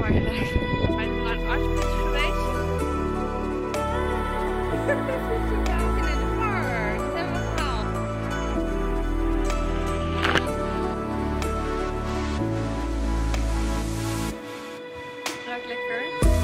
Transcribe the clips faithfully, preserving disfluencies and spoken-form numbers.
maar heel leuk. We zijn naar het artspoortje geweest. En in de park. Dat hebben we gehaald. Ruikt lekker.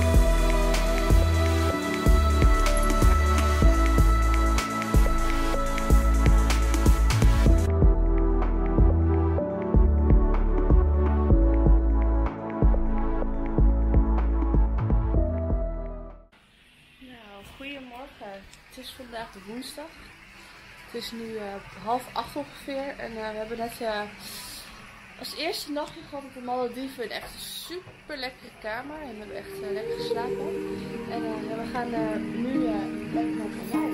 Goedemorgen, het is vandaag de woensdag. Het is nu uh, half acht ongeveer en uh, we hebben net uh, als eerste nachtje gehad op de Malediven een echt super lekkere kamer. En we hebben echt uh, lekker geslapen. En uh, ja, we gaan uh, nu uh, lekker naar Palau.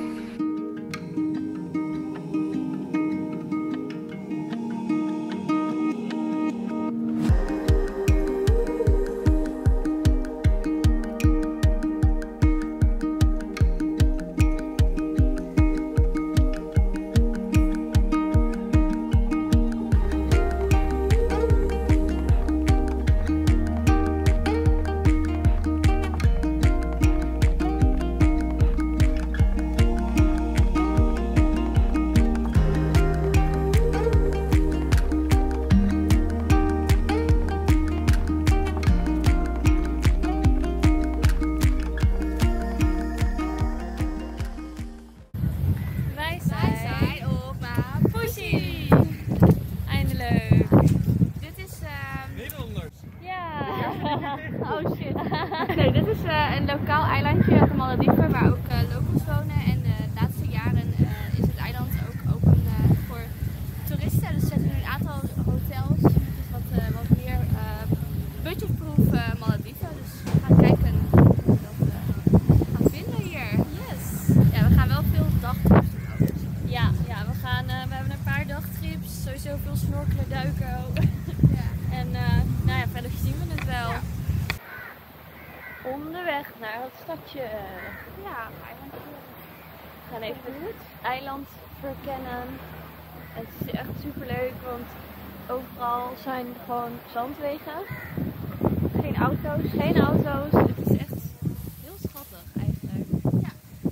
Oh shit. Nee, dit is uh, een lokaal eilandje op de Malediven waar ook uh, locals wonen. En uh, de laatste jaren uh, is het eiland ook open uh, voor toeristen. Dus er zitten nu een aantal hotels. Het is wat, uh, wat meer uh, budgetproof uh, Malediven. Dus we gaan kijken hoe we dat uh, gaan vinden hier. Yes. Ja, we gaan wel veel dagtrips doen ook. Ja, ja, we, gaan, uh, we hebben een paar dagtrips. Sowieso veel snorkelen, duiken ook. Ja. En uh, nou ja, verder zien we het wel. Ja. Onderweg naar het stadje. Ja, eilandje. We gaan even het eiland verkennen. Het is echt super leuk, want overal zijn gewoon zandwegen. Geen auto's, geen auto's. Het is echt heel schattig eigenlijk. Ja.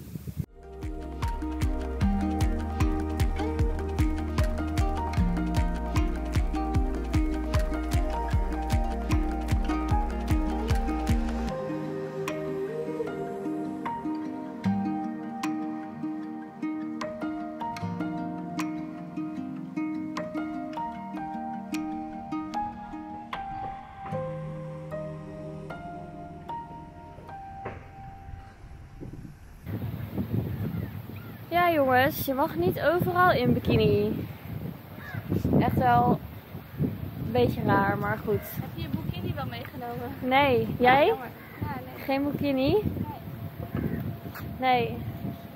Ja jongens, je mag niet overal in bikini. Echt wel een beetje raar, maar goed. Heb je je bikini wel meegenomen? Nee, jij? Ja, nee. Geen bikini? Nee. Nee.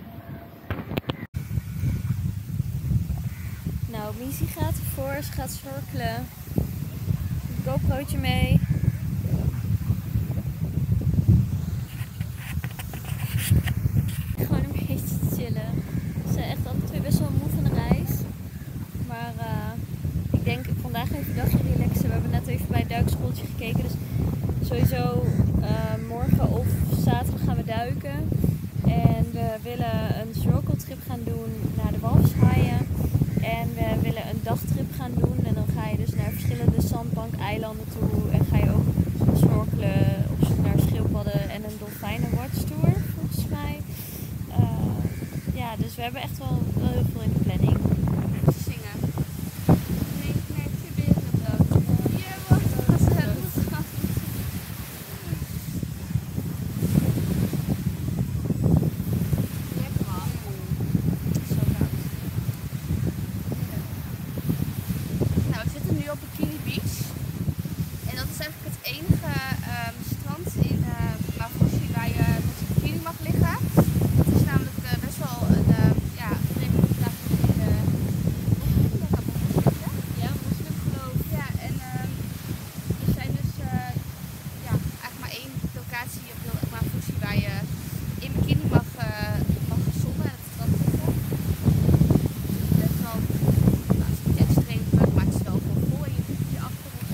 Nou, Missy gaat ervoor, ze gaat snorkelen. Een GoPro'tje mee. Gewoon een beetje chillen. We zijn echt alle twee best wel moe van de reis. Maar uh, ik denk vandaag even een dagje relaxen. We hebben net even bij het duikschooltje gekeken. Dus sowieso uh, morgen of zaterdag gaan we duiken. En we willen een snorkeltrip gaan doen naar de walvishaaien. En we willen een dagtrip gaan doen. En dan ga je dus naar verschillende zandbankeilanden toe. En ga je ook snorkelen op zoek naar schildpadden en een dolfijnenwatchtour volgens mij. Uh, ja, dus we hebben echt wel, wel heel veel in de planning. Zingen. Nee, met je berenbrood. Ja, wat gezellig. Lekker man. Zo koud. Nou, we zitten nu op Bikini Beach. En dat is eigenlijk het enige um, strand in uh, Mafushi waar je met je bikini mag liggen. Het is namelijk uh, best wel een uh, ja, redelijk graag in de ja, moslim geloof. Ja, en um, er zijn dus uh, ja, eigenlijk maar één locatie op heel Mafushi waar je in bikini mag, uh, mag zonnen en het strand liggen. Best wel, nou, het is niet extreem druk, maar het is wel gewoon vol en je voelt je achter of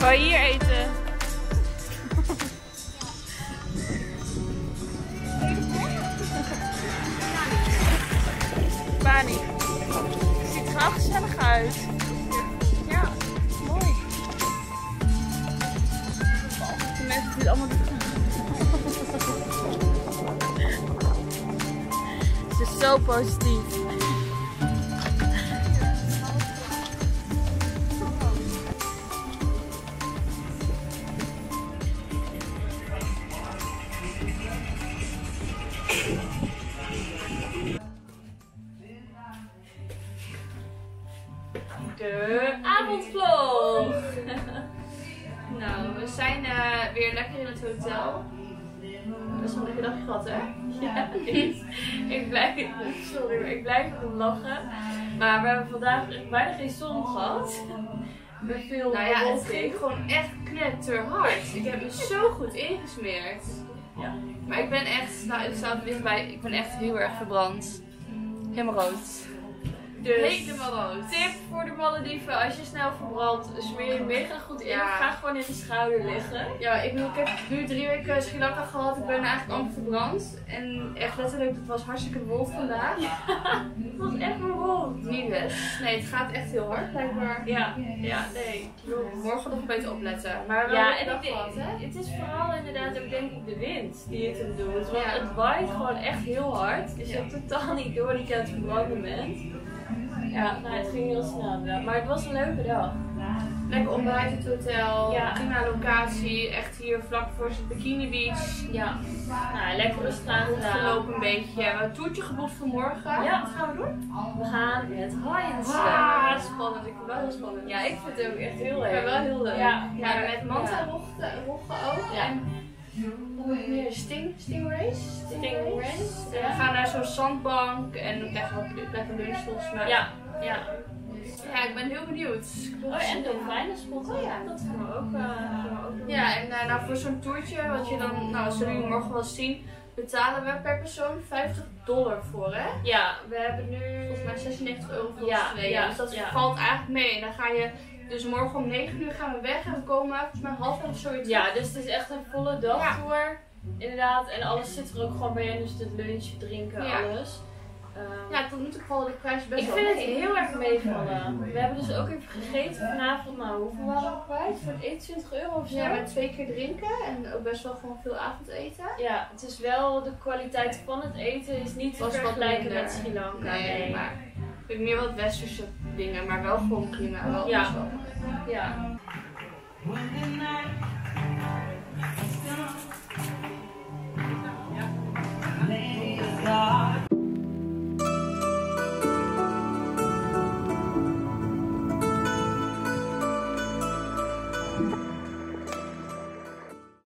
Ga je hier eten? Bani. Het ziet er wel gezellig uit. Ja, mooi. De mensen die het allemaal doen. Het is zo positief. De avondvlog. Nou, we zijn uh, weer lekker in het hotel. Best wel een lekker dagje gehad, hè? Ja, niet. Ik blijf, sorry, maar ik blijf erom lachen. Maar we hebben vandaag echt bijna geen zon gehad. Met veel nou ja, het bewolking. ging gewoon echt knetterhard. Ik heb me zo goed ingesmeerd. Ja. Maar ik ben echt, nou ik sta er dichtbij, ik ben echt heel erg verbrand. Helemaal rood. Dus Helemaal rood. tip voor de Malediven, als je snel verbrandt, smeer je mega goed in. Ja. Ga gewoon in de schouder liggen. Ja, ik bedoel, ik heb nu drie weken Sri Lanka gehad. Ik ben eigenlijk amper verbrand. En echt letterlijk, het was hartstikke bewolkt vandaag. Het was echt bewolkt. Niet best. Nee, het gaat echt heel hard blijkbaar. Ja, ja, nee. Morgen nog een beetje opletten. Maar wel Ja, een en dag ik gehad, denk, hè? het is vooral inderdaad ook denk ik de wind die het hem doet. Want Ja. het waait gewoon echt heel hard. Dus je hebt totaal niet door dat je aan het verbranden bent. Ja, nou het ging heel snel inderdaad. Maar het was een leuke dag. Lekker ontbijt in het hotel. Ja. Prima locatie. Echt hier vlak voor het Bikini Beach. Ja. Nou, lekker rustig aangedaan. Gelopen een beetje. We hebben een toertje geboekt voor morgen. Ja. Wat gaan we doen? We gaan met haaien Ah, zwemmen. spannend. Ik vind het wel heel spannend. Ja, ik vind het ook echt heel leuk. Ik vind het wel heel leuk. Ja, Ja, ja, met manta ja. roggen roggen ook. Ja. En dan nog meer sting, stingrays. Stingrays. En we gaan naar zo'n zandbank en dan krijgen we ook lekker lunch volgens mij. Ja, ja. Ja, ik ben heel benieuwd. Oh, en dolfijnen spotten. Oh ja. Dat gaan we ook, uh, gaan we ook doen. Ja, en uh, nou, voor zo'n toertje, wat je dan, nou, zullen jullie morgen wel zien, betalen we per persoon vijftig dollar voor, hè? Ja, we hebben nu... Volgens mij zesennegentig euro voor Ja, ons tweeën. ja, Dus dat ja. valt eigenlijk mee. En dan ga je, dus morgen om negen uur gaan we weg en we komen volgens mij half elf zoiets. Ja, dus het is echt een volle dagtour. Inderdaad, en alles zit er ook gewoon bij in. Dus het lunch, drinken, Ja. alles. Um, Ja, tot nu toe vallen de prijzen best ik wel vind het mee. heel erg meevallen. We hebben dus ook even gegeten vanavond. Nou, hoeveel waren we kwijt? Voor het eten twintig euro of zo? Ja, met twee keer drinken en ook best wel gewoon veel avondeten. Ja, het is wel de kwaliteit van het eten is niet te Was wat vergelijken minder. met Sri Lanka. Nee, Nee. maar ik heb meer wat westerse dingen, maar wel gewoon prima. Wel Ja. best wel. Ja. When the night